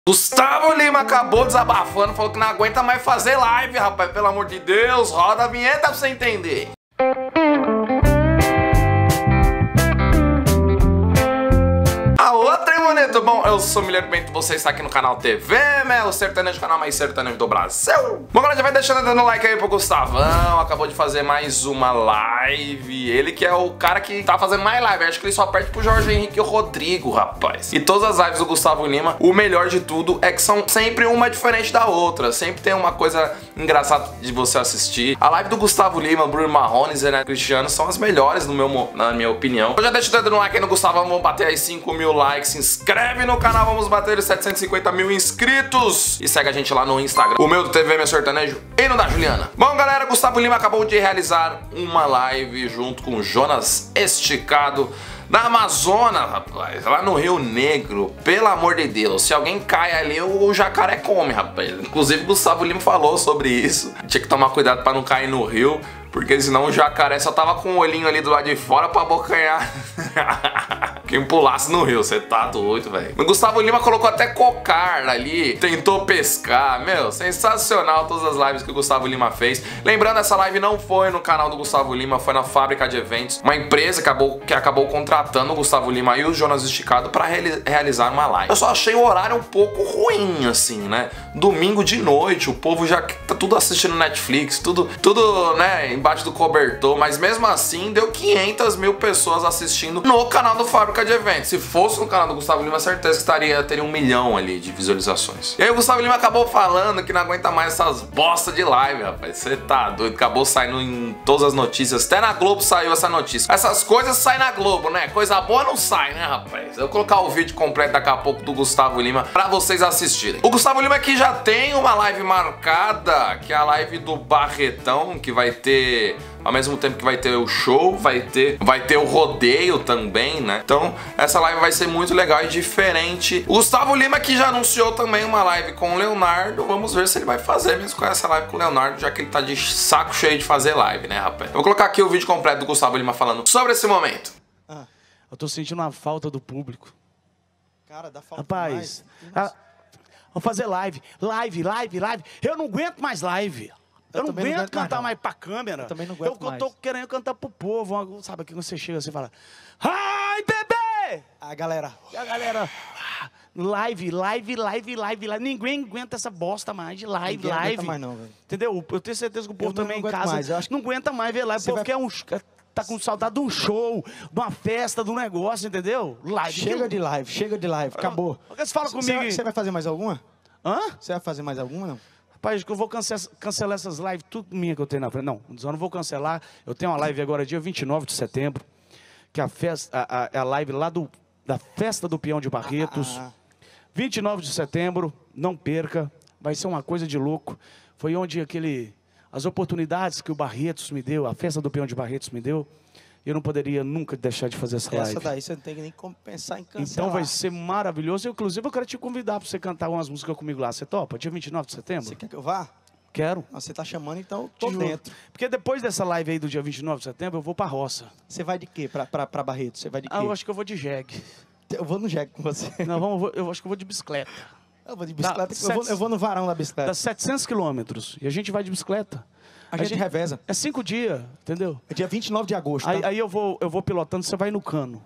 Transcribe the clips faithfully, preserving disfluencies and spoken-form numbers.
Gustavo Lima acabou desabafando, falou que não aguenta mais fazer live, rapaz. Pelo amor de Deus, roda a vinheta pra você entender. Muito bom, eu sou o Milheiro Bento, você está aqui no canal T V Melo Sertanejo, o canal mais sertanejo do Brasil. Bom, galera, já vai deixando dando like aí pro Gustavão, acabou de fazer mais uma live. Ele que é o cara que tá fazendo mais live, acho que ele só perde pro Jorge Henrique e o Rodrigo, rapaz. E todas as lives do Gustavo Lima, o melhor de tudo é que são sempre uma diferente da outra, sempre tem uma coisa engraçada de você assistir. A live do Gustavo Lima, Bruno Marrone e Renato Cristiano são as melhores no meu, na minha opinião. Eu já deixo o dedo no like aí no Gustavo, vamos bater aí cinco mil likes, se inscreve. Inscreve no canal, vamos bater os setecentos e cinquenta mil inscritos. E segue a gente lá no Instagram, o meu do T V Meu Sertanejo e no da Juliana. Bom, galera, Gustavo Lima acabou de realizar uma live junto com o Jonas Esticado na Amazônia, rapaz, lá no Rio Negro. Pelo amor de Deus, se alguém cai ali, o jacaré come, rapaz. Inclusive, Gustavo Lima falou sobre isso. Tinha que tomar cuidado pra não cair no rio, porque senão o jacaré só tava com o olhinho ali do lado de fora pra abocanhar quem pulasse no rio. Você tá doido, velho. O Gustavo Lima colocou até cocar ali, tentou pescar. Meu, sensacional todas as lives que o Gustavo Lima fez. Lembrando, essa live não foi no canal do Gustavo Lima, foi na Fábrica de Eventos, uma empresa que acabou, que acabou contratando o Gustavo Lima e o Jonas Esticado pra reali realizar uma live. Eu só achei o horário um pouco ruim, assim, né? Domingo de noite, o povo já tá tudo assistindo Netflix, tudo, tudo, né, embaixo do cobertor, mas mesmo assim deu quinhentas mil pessoas assistindo no canal do Fábrica de Eventos. Se fosse no canal do Gustavo Lima, certeza que estaria, teria um milhão ali de visualizações. E aí o Gustavo Lima acabou falando que não aguenta mais essas bosta de live, rapaz. Você tá doido, acabou saindo em todas as notícias, até na Globo saiu essa notícia. Essas coisas saem na Globo, né? Coisa boa não sai, né, rapaz? Eu vou colocar o vídeo completo daqui a pouco do Gustavo Lima pra vocês assistirem. O Gustavo Lima aqui já tem uma live marcada, que é a live do Barretão, que vai ter... Ao mesmo tempo que vai ter o show, vai ter, vai ter o rodeio também, né? Então, essa live vai ser muito legal e diferente. O Gustavo Lima que já anunciou também uma live com o Leonardo. Vamos ver se ele vai fazer mesmo com essa live com o Leonardo, já que ele tá de saco cheio de fazer live, né, rapaz? Eu vou colocar aqui o vídeo completo do Gustavo Lima falando sobre esse momento. Ah, eu tô sentindo uma falta do público. Cara, dá falta Rapaz, mais. ah, vamos fazer live. Live, live, live. Eu não aguento mais live. Eu, eu não aguento, não aguento cantar mais, mais pra câmera. Eu também não aguento eu, mais. Eu tô querendo cantar pro povo. Sabe que você chega assim e fala... Ai, bebê! A galera... E a galera... Live, live, live, live, live. Ninguém aguenta essa bosta mais de live, Ninguém live. aguenta mais não, velho. Entendeu? Eu tenho certeza que o povo eu também não em casa mais. Eu acho que não aguenta mais ver live. Porque vai... é um... tá com saudade de um show, de uma festa, de um negócio, entendeu? Live. Chega de live, chega de live. Acabou. Você fala comigo. Você vai fazer mais alguma? Hã? Você vai fazer mais alguma, não? Rapaz, que eu vou cancelar, cancelar essas lives, tudo minha que eu tenho na frente. Não, só não vou cancelar. Eu tenho uma live agora, dia vinte e nove de setembro, que é a, festa, a, a, é a live lá do, da Festa do Peão de Barretos. Ah, ah. vinte e nove de setembro, não perca, vai ser uma coisa de louco. Foi onde aquele, as oportunidades que o Barretos me deu, a Festa do Peão de Barretos me deu, eu não poderia nunca deixar de fazer essa, essa live. Essa daí você não tem que nem pensar em cancelar. Então vai ser maravilhoso. Eu, inclusive, eu quero te convidar para você cantar umas músicas comigo lá. Você topa? Dia vinte e nove de setembro? Você quer que eu vá? Quero. Você tá chamando, então tô te dentro. Porque depois dessa live aí do dia vinte e nove de setembro, eu vou pra roça. Você vai de quê pra, pra, pra Barreto? Você vai de quê? Ah, eu acho que eu vou de jegue. Eu vou no jegue com você. Não, vamos, eu acho que eu vou de bicicleta. Eu vou de bicicleta, Dá, eu, sete... vou, eu vou no varão da bicicleta. Dá setecentos quilômetros e a gente vai de bicicleta. A, a gente, gente reveza. É cinco dias, entendeu? É dia vinte e nove de agosto, Aí, tá? aí eu, vou, eu vou pilotando, você vai no cano.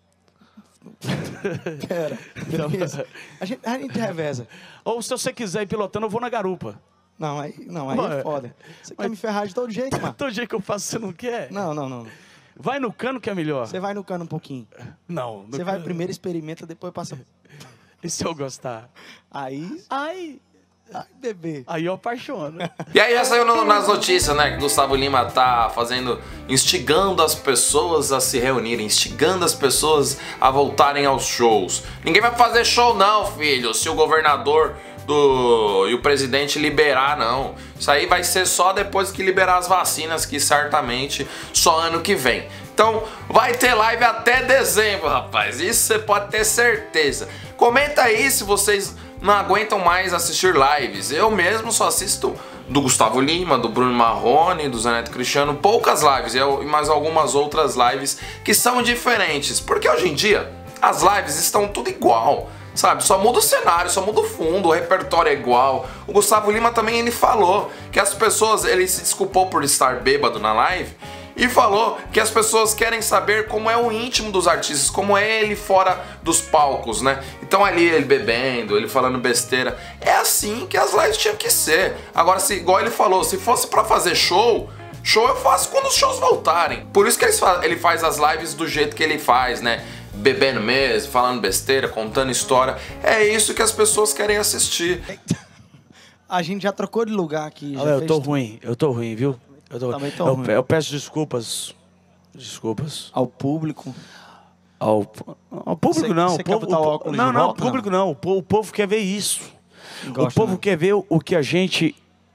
Pera, beleza. A gente, a gente reveza. Ou se você quiser ir pilotando, eu vou na garupa. Não, aí, não, aí Mano, é foda. Você mas... quer me ferrar de todo jeito, mano. Todo jeito que eu faço, você não quer? Não, não, não. Vai no cano que é melhor. Você vai no cano um pouquinho. Não. Você vai primeiro, experimenta, depois passa... E se eu gostar? Aí... Ai... Ai, bebê. Aí eu apaixono. E aí já saiu no, nas notícias, né, que Gustavo Lima tá fazendo, instigando as pessoas a se reunirem, instigando as pessoas a voltarem aos shows. Ninguém vai fazer show não, filho, se o governador do, e o presidente liberar, não. Isso aí vai ser só depois que liberar as vacinas, que certamente só ano que vem. Então vai ter live até dezembro, rapaz, isso você pode ter certeza. Comenta aí se vocês não aguentam mais assistir lives. Eu mesmo só assisto do Gustavo Lima, do Bruno Marrone, do Renato Cristiano, poucas lives e mais algumas outras lives que são diferentes, porque hoje em dia as lives estão tudo igual. Sabe, só muda o cenário, só muda o fundo, o repertório é igual. O Gustavo Lima também, ele falou que as pessoas, ele se desculpou por estar bêbado na live e falou que as pessoas querem saber como é o íntimo dos artistas, como é ele fora dos palcos, né? Então ali ele bebendo, ele falando besteira, é assim que as lives tinham que ser. Agora, se, igual ele falou, se fosse pra fazer show, show eu faço quando os shows voltarem. Por isso que ele faz, ele faz as lives do jeito que ele faz, né? Bebendo mesmo, falando besteira, contando história. É isso que as pessoas querem assistir. A gente já trocou de lugar aqui. Já Olha, eu tô fez... ruim, eu tô ruim, viu? Eu, tô... Também tô eu, ruim. eu peço desculpas. Desculpas. Ao público. Ao, ao público Você- não. você o quer povo, botar o o po- óculos não, de não, volta, o público não. O po- o povo quer ver isso. Gosta, o povo né? quer ver o, o que a gente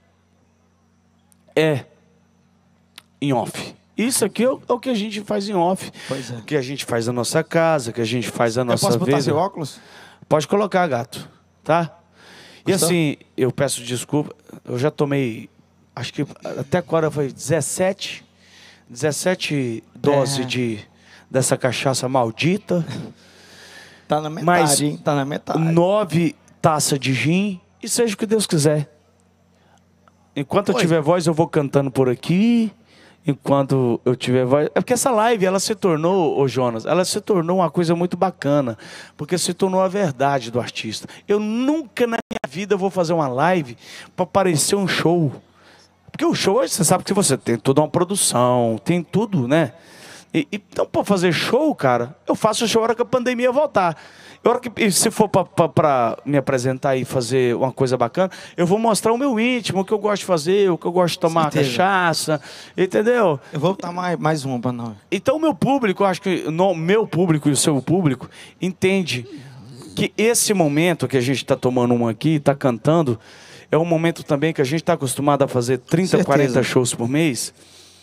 é em off. Isso aqui é o, é o que a gente faz em off. Pois é. O que a gente faz na nossa casa, o que a gente faz na Eu nossa posso botar vida. seu óculos? Pode colocar, gato, tá? E Gostou? assim, eu peço desculpa, eu já tomei, acho que até agora foi dezessete, dezessete doses É. de, dessa cachaça maldita, Tá na metade, Mas- hein? Tá na metade. nove taças de gin, e seja o que Deus quiser. Enquanto eu Oi. tiver voz, eu vou cantando por aqui. Enquanto eu tiver voz... É porque essa live, ela se tornou, ô Jonas, ela se tornou uma coisa muito bacana. Porque se tornou a verdade do artista. Eu nunca na minha vida vou fazer uma live para parecer um show. Porque o show, você sabe que você tem toda uma produção, tem tudo, né? E, e, então, para fazer show, cara, eu faço show na hora que a pandemia voltar. A hora que, e se for para me apresentar e fazer uma coisa bacana, eu vou mostrar o meu íntimo, o que eu gosto de fazer, o que eu gosto de tomar Certeza. cachaça, entendeu? Eu vou botar mais, mais uma pra nós. Então, o meu público, eu acho que o meu público e o seu público entende que esse momento que a gente está tomando um aqui, está cantando, é um momento também que a gente está acostumado a fazer trinta, Certeza. quarenta shows por mês.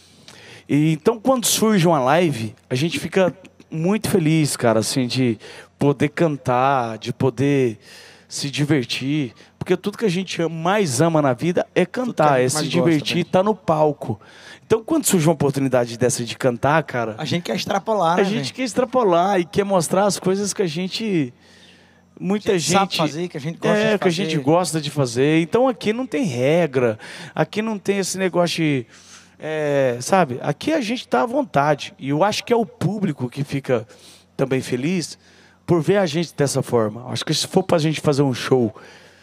E então, quando surge uma live, a gente fica muito feliz, cara, assim, de poder cantar, de poder se divertir. Porque tudo que a gente mais ama na vida é que a cantar, gente é se mais divertir, gosta, né? estar no palco. Então, quando surge uma oportunidade dessa de cantar, cara, A gente quer extrapolar, né, a gente quer extrapolar e quer mostrar as coisas que a gente... Muita A gente sabe gente... fazer, que a gente gosta é, de que a gente fazer. gosta de fazer. Então, aqui não tem regra. Aqui não tem esse negócio de... é, sabe? Aqui a gente tá à vontade. E eu acho que é o público que fica também feliz por ver a gente dessa forma. Acho que se for pra gente fazer um show,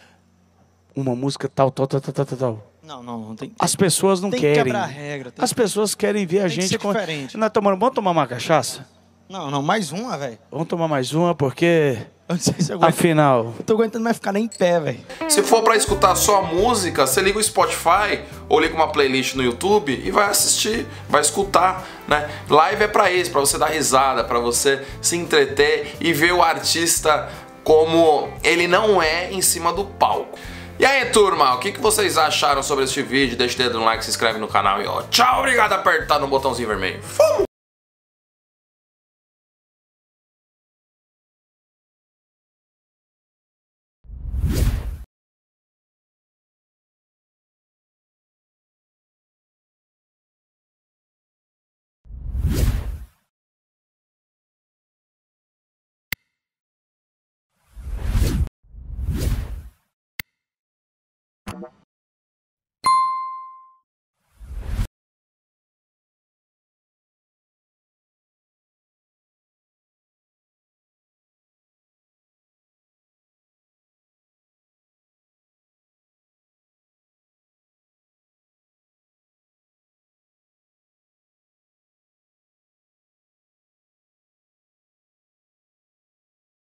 uma música tal, tal, tal, tal, tal, tal, Não, não, não tem. as pessoas não tem que querem. quebrar a regra. Tem As pessoas querem ver a tem que gente ser com... diferente. Nós tomando... Vamos tomar uma cachaça? Não, não, mais uma, velho. Vamos tomar mais uma, porque... Eu não sei se eu aguento. Afinal... Eu tô aguentando mais ficar nem em pé, velho. Se for pra escutar só a música, você liga o Spotify ou liga uma playlist no YouTube e vai assistir, vai escutar, né? Live é pra isso, pra você dar risada, pra você se entreter e ver o artista como ele não é em cima do palco. E aí, turma, o que que vocês acharam sobre este vídeo? Deixa o dedo no like, se inscreve no canal e ó, tchau, obrigado por apertar no botãozinho vermelho. Fum!